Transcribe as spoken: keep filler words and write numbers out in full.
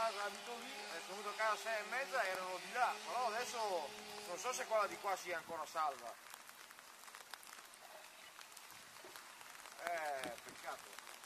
casa, abito lì, è venuto a casa alle sei e mezza e erano di là, però adesso non so se quella di qua sia ancora salva. Eh, peccato.